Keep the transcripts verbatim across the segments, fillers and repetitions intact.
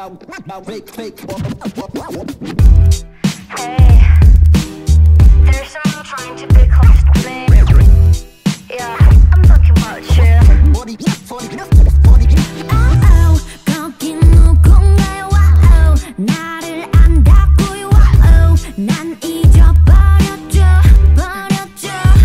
Hey, there's someone trying to be close to me. Yeah, I'm talking about you. Oh oh, 거긴 누군가요? Wow, 나를 안다고요? Wow, 난 잊어버렸죠, 버렸죠.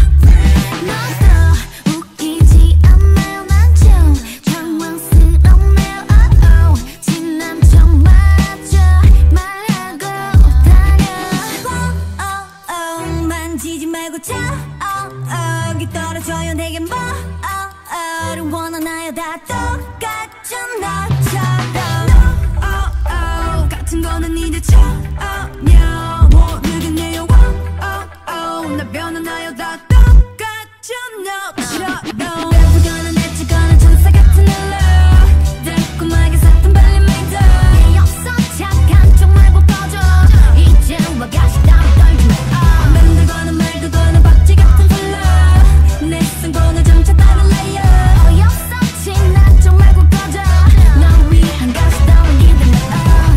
너도 웃기지 않나요? 난 좀 당황스럽네요. Oh oh, 지난 척 말하죠, 말하고 다녀. Oh oh, 만지지 말고 자. Oh oh, 기 떨어져요 내게 뭐? Oh oh, 원하나요? 다 똑같죠 나처럼. No, oh oh, 같은 거는 이제 처음이야. 모르겠네요. Oh oh, 나 변하나요? 다 똑같죠 너처럼. 예쁘거나 내치거나 천사 같은 일로 달콤하게 사탕 발린 맹들. 내 없어 착한 척 말고 꺼져. 이제 와 가시 따위 떨지 마. 만들거나 말거나 박쥐 같은 컬러. 내 성공을 점차 다른 레이어. 어이없어 지난 척 말고 꺼져. 널 위한 가시 따위 기대 마.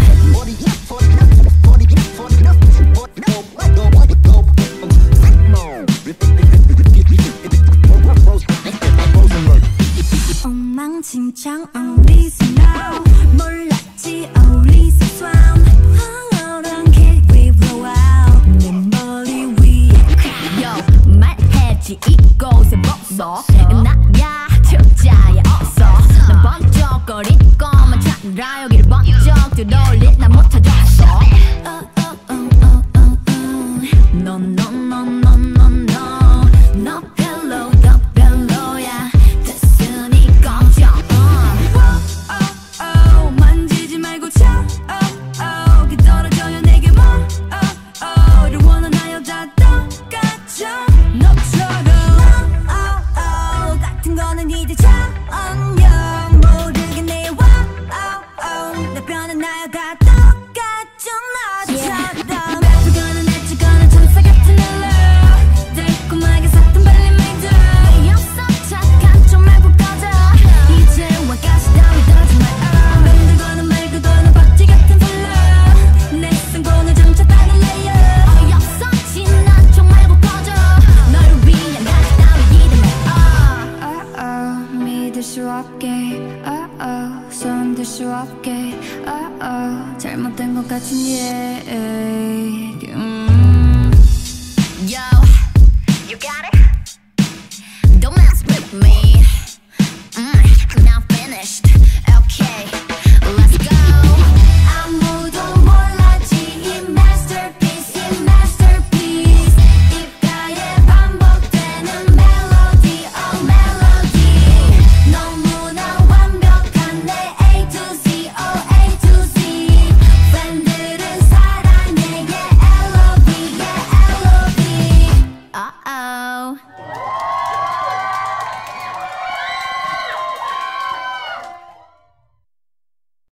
엉망진창 어디서 now 몰랐지 어디서 swoon 황홀한 길 we blow out 내 머리 위에 Yo 말해지 이곳에 벗어 나야 특자야 없어 난 번쩍거릴 것만 찾느라 여기를 번쩍 들어올릴 난 못하겠어 oh, oh, oh, oh, oh, oh. No no no no no no 너 별로 너 별로야 됐으니 꺼져 oh, oh, oh. 만지지 말고 차 oh, oh. 기 떨어져요 내게 뭐 oh, oh. 를 원하나요 다 똑같죠 너처럼 oh, oh. 같은 거는 이제 처음이야 모르겠네요 oh, oh. 나 변하나요 다 똑같죠 너처럼 예쁘거나 내치거나 천사 같은 일로 달콤하게 사탕 발린 맹들. 내 없어 착한 척 말고 꺼져. 이제 와 가시 따위 떨지 마. 만들거나 말거나 박쥐 같은 컬러. 내 성공을 점차 다른 레이어. 어이없어 지난 척 말고 꺼져. 널 위한 가시 따위 기대 마. Oh oh, 믿을 수 없게 oh oh, 손들 수 없게 oh oh, 잘못된 것 같은 얘기 음. Yo, you got it? Don't mess with me.